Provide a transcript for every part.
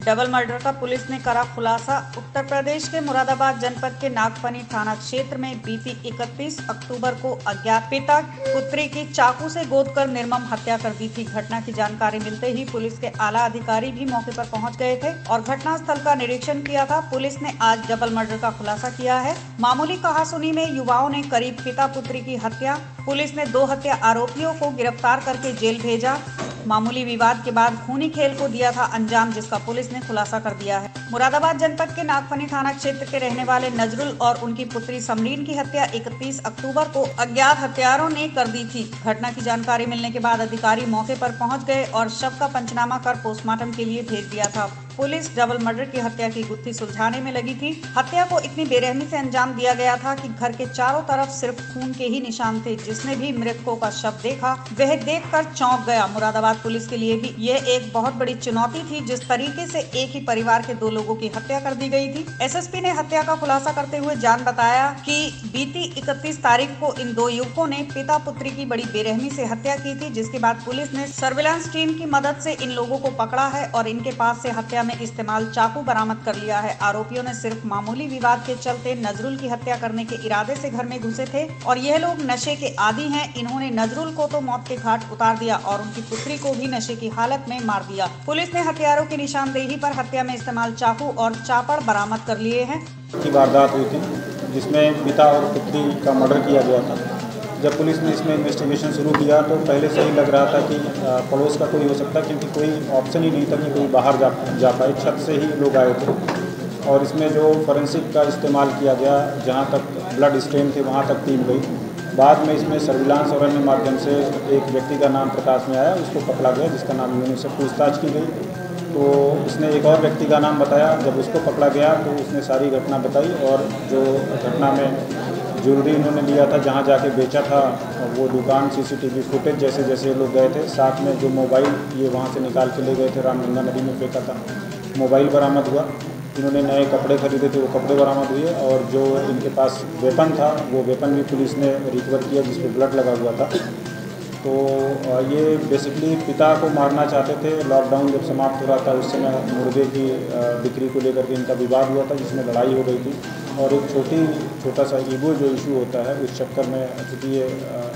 Double murder का police ने करा खुलासा। उत्तर प्रदेश के मुरादाबाद जनपद के नागफनी थाना क्षेत्र में बीती 31 अक्टूबर को अज्ञात पिता पुत्री की चाकू से गोदकर निर्मम हत्या कर दी थी। घटना की जानकारी मिलते ही पुलिस के आला अधिकारी भी मौके पर पहुंच गए थे और घटनास्थल का निरीक्षण किया था। पुलिस ने आज डबल मर्डर का खुलासा किया है। मामूली कहासुनी में युवाओं ने करीब पिता पुत्री की हत्या। पुलिस ने 2 हत्या आरोपियों को गिरफ्तार करके जेल भेजा। मामूली विवाद के बाद खूनी खेल को दिया था अंजाम, जिसका पुलिस ने खुलासा कर दिया है। मुरादाबाद जनपद के नागफनी थाना क्षेत्र के रहने वाले नजरुल और उनकी पुत्री समरीन की हत्या 31 अक्टूबर को अज्ञात हत्यारों ने कर दी थी। घटना की जानकारी मिलने के बाद अधिकारी मौके पर पहुंच गए और शव का पंचनामा कर पोस्टमार्टम के लिए भेज दिया था। पुलिस डबल मर्डर की हत्या की गुत्थी सुलझाने में लगी थी। हत्या को इतनी बेरहमी से अंजाम दिया गया था कि घर के चारों तरफ सिर्फ खून के ही निशान थे। जिसने भी मृतकों का शव देखा वह देखकर चौंक गया। मुरादाबाद पुलिस के लिए भी यह एक बहुत बड़ी चुनौती थी। जिस तरीके से एक ही परिवार के 2 लोगों की हत्या कर दी गई थी। एसएसपी ने हत्या का खुलासा करते हुए बताया कि बीती 31 तारीख को इन 2 युवकों ने पिता पुत्री की बड़ी बेरहमी से हत्या की थी, जिसके बाद पुलिस ने सर्विलांस टीम की मदद से इन लोगों को पकड़ा है और इनके पास से हत्या में इस्तेमाल चाकू बरामद कर लिया है। आरोपियों ने सिर्फ मामूली विवाद के चलते नजरुल की हत्या करने के इरादे से घर में घुसे थे और यह लोग नशे के आदी हैं। इन्होंने नजरुल को तो मौत के घाट उतार दिया और उनकी पुत्री को भी नशे की हालत में मार दिया। पुलिस ने हत्यारों की निशानदेही पर हत्या में इस्तेमाल चाकू और चापड़ बरामद कर लिए हैं। की वारदात हुई थी जिसमें पिता और पुत्री का मर्डर किया गया था। जब पुलिस ने इसमें इन्वेस्टिगेशन शुरू किया तो पहले से ही लग रहा था कि पड़ोस का कोई हो सकता है, क्योंकि कोई ऑप्शन ही नहीं था कि कोई बाहर जा पाए। छत से ही लोग आए थे और इसमें जो फॉरेंसिक का इस्तेमाल किया गया, जहाँ तक ब्लड स्टेन थे वहाँ तक टीम गई। बाद में इसमें सर्विलांस और अन्य माध्यम से एक व्यक्ति का नाम प्रकाश में आया, उसको पकड़ा गया, जिसका नाम यूनिट से पूछताछ की गई तो उसने एक और व्यक्ति का नाम बताया। जब उसको पकड़ा गया तो उसने सारी घटना बताई और जो घटना में ज्वेलरी इन्होंने लिया था, जहाँ जाके बेचा था वो दुकान, सीसीटीवी फुटेज जैसे जैसे लोग गए थे, साथ में जो मोबाइल ये वहाँ से निकाल के ले गए थे, रामगंगा नदी में फेंका था, मोबाइल बरामद हुआ। इन्होंने नए कपड़े खरीदे थे, वो कपड़े बरामद हुए और जो इनके पास वेपन था वो वेपन भी पुलिस ने रिकवर किया, जिस पर ब्लड लगा हुआ था। तो ये बेसिकली पिता को मारना चाहते थे। लॉकडाउन जब समाप्त हो रहा था उस समय मुर्गे की बिक्री को लेकर के इनका विवाद हुआ था, जिसमें लड़ाई हो गई थी और एक छोटा सा ईगो जो इशू होता है, उस चक्कर में चूँकि ये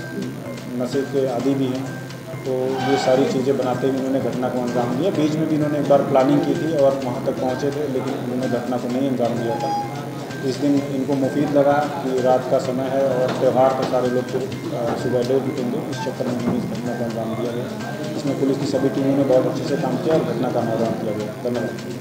नशे के आदी भी हैं तो ये सारी चीज़ें बनाते हुए इन्होंने घटना को अंजाम दिया। बीच में भी इन्होंने एक बार प्लानिंग की थी और वहाँ तक पहुँचे थे, लेकिन इन्होंने घटना को नहीं अंजाम दिया था। इस दिन इनको मुफीद लगा कि रात का समय है और त्यौहार का सारे लोग सुबह लेट उठेंगे, इस चक्कर में इस घटना को अंजाम दिया गया। इसमें पुलिस की सभी टीमों ने बहुत अच्छे से काम किया और घटना का अंजाम किया गया। धन्यवाद।